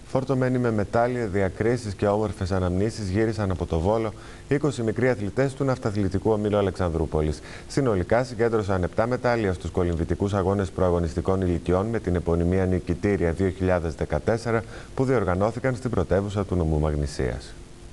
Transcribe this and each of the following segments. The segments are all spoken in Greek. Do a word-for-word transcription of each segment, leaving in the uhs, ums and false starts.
Φορτωμένοι με μετάλλια, διακρίσεις και όμορφες αναμνήσεις, γύρισαν από το Βόλο είκοσι μικροί αθλητές του Ναυταθλητικού Ομίλου Αλεξανδρούπολης. Συνολικά συγκέντρωσαν επτά μετάλλια στους κολυμβητικούς αγώνες προαγωνιστικών ηλικιών με την επωνυμία Νικητήρια δύο χιλιάδες δεκατέσσερα που διοργανώθηκαν στην πρωτεύουσα του νομού Μαγνησίας.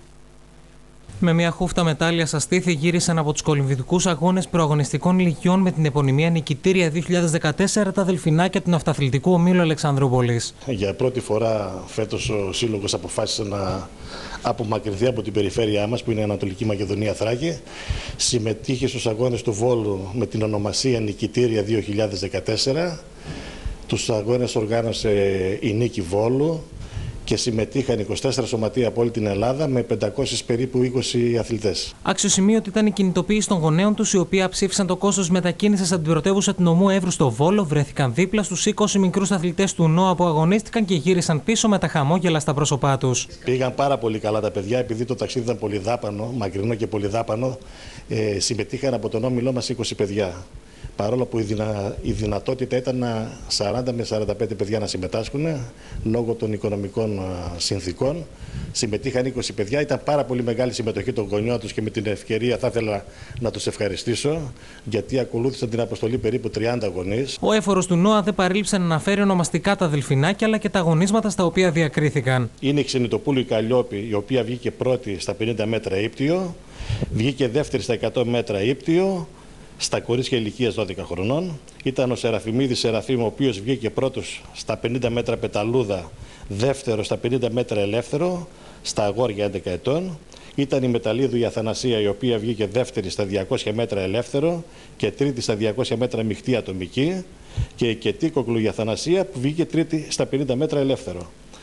Με μια χούφτα μετάλλια στα στήθη γύρισαν από τους κολυμβητικούς αγώνες προαγωνιστικών ηλικιών με την επωνυμία Νικητήρια δύο χιλιάδες δεκατέσσερα τα δελφινάκια του Ναυταθλητικού Ομίλου Αλεξανδρούπολης. Για πρώτη φορά φέτος ο Σύλλογος αποφάσισε να απομακρυνθεί από την περιφέρειά μας, που είναι η Ανατολική Μακεδονία Θράκη. Συμμετείχε στους αγώνες του Βόλου με την ονομασία Νικητήρια δύο χιλιάδες δεκατέσσερα. Τους αγώνες οργάνωσε η Νίκη Βόλου και συμμετείχαν είκοσι τέσσερα σωματεία από όλη την Ελλάδα με πεντακόσιους περίπου είκοσι αθλητές. Αξιοσημείωτη ήταν η κινητοποίηση των γονέων τους, οι οποίοι αψήφισαν το κόστος μετακίνησης από την πρωτεύουσα του νομού Εύρου στο Βόλο, βρέθηκαν δίπλα στους είκοσι μικρούς αθλητές του ΝΟΑ που αγωνίστηκαν και γύρισαν πίσω με τα χαμόγελα στα πρόσωπά τους. Πήγαν πάρα πολύ καλά τα παιδιά, επειδή το ταξίδι ήταν πολυδάπανο, μακρινό και πολυδάπανο, ε, συμμετείχαν από τον όμιλό μας είκοσι παιδιά. Παρόλο που η, δυνα... η δυνατότητα ήταν σαράντα με σαράντα πέντε παιδιά να συμμετάσχουν, λόγω των οικονομικών συνθήκων, συμμετείχαν είκοσι παιδιά. Ήταν πάρα πολύ μεγάλη συμμετοχή των γονιών τους και με την ευκαιρία θα ήθελα να τους ευχαριστήσω, γιατί ακολούθησαν την αποστολή περίπου τριάντα γονείς. Ο έφορος του ΝΟΑ δεν παρήλυψε να αναφέρει ονομαστικά τα δελφινάκια αλλά και τα αγωνίσματα στα οποία διακρίθηκαν. Είναι η Ξενιτοπούλου η Καλλιόπη, η οποία βγήκε πρώτη στα πενήντα μέτρα ύπτιο, βγήκε δεύτερη στα εκατό μέτρα ύπτιο. Στα κορίτσια ηλικίας δώδεκα χρονών ήταν ο Σεραφιμίδης Σεραφείμ, ο οποίος βγήκε πρώτος στα πενήντα μέτρα πεταλούδα, δεύτερο στα πενήντα μέτρα ελεύθερο, στα αγόρια έντεκα ετών. Ήταν η Μεταλλίδου η Αθανασία, η οποία βγήκε δεύτερη στα διακόσια μέτρα ελεύθερο και τρίτη στα διακόσια μέτρα μειχτή ατομική, και η Κετίκοκλου η Αθανασία που βγήκε τρίτη στα πενήντα μέτρα ελεύθερο.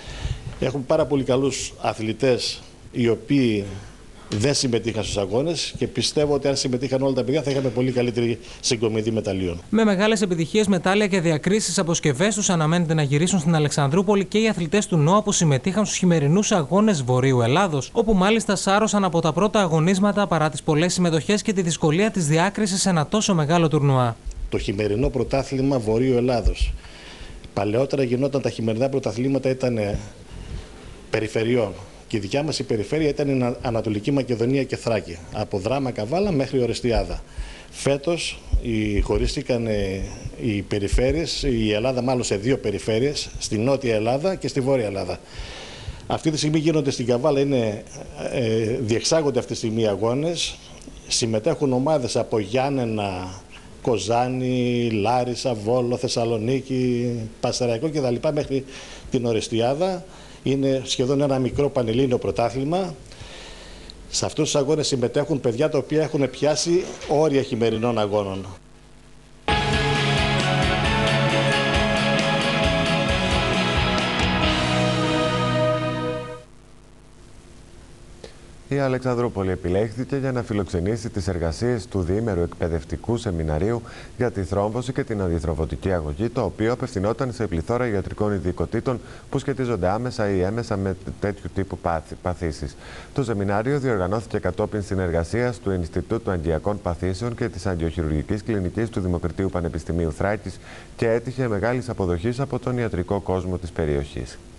Έχουμε πάρα πολύ καλούς αθλητές οι οποίοι δεν συμμετείχαν στους αγώνες και πιστεύω ότι αν συμμετείχαν όλα τα παιδιά θα είχαμε πολύ καλύτερη συγκομιδή μεταλλίων. Με μεγάλες επιτυχίες, μετάλλια και διακρίσεις αποσκευές τους αναμένεται να γυρίσουν στην Αλεξανδρούπολη και οι αθλητές του ΝΟΑ που συμμετείχαν στους χειμερινούς αγώνες Βορείου Ελλάδος, όπου μάλιστα σάρωσαν από τα πρώτα αγωνίσματα παρά τις πολλές συμμετοχές και τη δυσκολία της διάκρισης σε ένα τόσο μεγάλο τουρνουά. Το χειμερινό πρωτάθλημα Βορείου Ελλάδος. Παλαιότερα γινόταν τα χειμερινά πρωταθλήματα ήταν περιφερειών. Και η δικιά μας η περιφέρεια ήταν η Ανατολική Μακεδονία και Θράκη, από Δράμα Καβάλα μέχρι Ορεστιάδα. Φέτος οι, χωρίστηκαν οι περιφέρειες, η Ελλάδα μάλλον σε δύο περιφέρειες, στη Νότια Ελλάδα και στη Βόρεια Ελλάδα. Αυτή τη στιγμή γίνονται στην Καβάλα, είναι, ε, διεξάγονται αυτή τη στιγμή αγώνες, συμμετέχουν ομάδες από Γιάννενα, Κοζάνη, Λάρισα, Βόλο, Θεσσαλονίκη, Πασαραϊκό κτλ. Μέχρι την Ορεστιάδα. Είναι σχεδόν ένα μικρό πανελλήνιο πρωτάθλημα. Σε αυτούς τους αγώνες συμμετέχουν παιδιά τα οποία έχουν πιάσει όρια χειμερινών αγώνων. Η Αλεξανδρούπολη επιλέχθηκε για να φιλοξενήσει τις εργασίες του διήμερου εκπαιδευτικού σεμιναρίου για τη θρόμβωση και την αντιθρομβωτική αγωγή, το οποίο απευθυνόταν σε πληθώρα ιατρικών ειδικοτήτων που σχετίζονται άμεσα ή έμεσα με τέτοιου τύπου παθήσεις. Το σεμινάριο διοργανώθηκε κατόπιν συνεργασίας του Ινστιτούτου Αγκιακών Παθήσεων και της Αγγειοχειρουργικής Κλινικής του Δημοκρατίου Πανεπιστημίου Θράκης και έτυχε μεγάλης αποδοχής από τον ιατρικό κόσμο της περιοχής.